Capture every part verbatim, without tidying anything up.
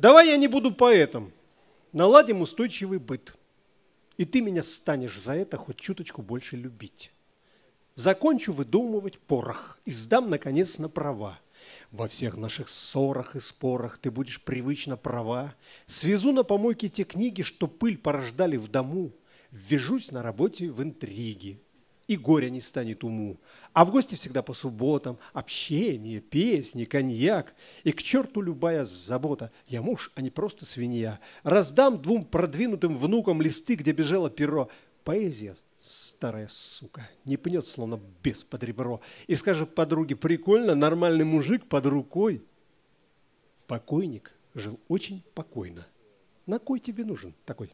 Давай я не буду поэтом. Наладим устойчивый быт. И ты меня станешь за это хоть чуточку больше любить. Закончу выдумывать порох и сдам, наконец, на права. Во всех наших ссорах и спорах ты будешь привычно права. Свезу на помойке те книги, что пыль порождали в дому. Ввяжусь на работе в интриги, и горя не станет уму. А в гости всегда по субботам общение, песни, коньяк. И к черту любая забота. Я муж, а не просто свинья. Раздам двум продвинутым внукам листы, где бежало перо. Поэзия, старая сука, не пнет, словно бес под ребро. И скажет подруге: прикольно, нормальный мужик под рукой. Покойник жил очень покойно. На кой тебе нужен такой?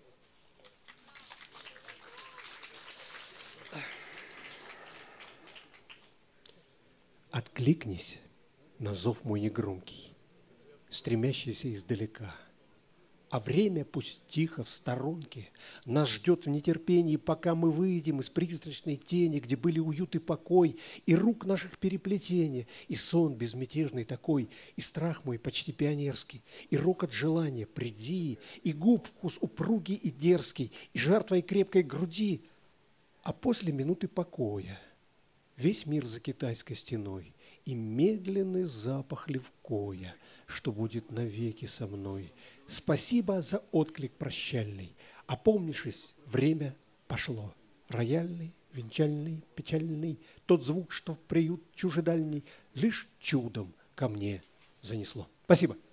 Откликнись на зов мой негромкий, стремящийся издалека. А время пусть тихо в сторонке нас ждет в нетерпении, пока мы выйдем из призрачной тени, где были уют и покой, и рук наших переплетение, и сон безмятежный такой, и страх мой почти пионерский, и рокот желания приди, и губ вкус упругий и дерзкий, и жар твоей крепкой груди. А после минуты покоя весь мир за китайской стеной, и медленный запах левкоя, что будет навеки со мной. Спасибо за отклик прощальный. Опомнившись, время пошло. Рояльный, венчальный, печальный, тот звук, что в приют чужедальний, лишь чудом ко мне занесло. Спасибо.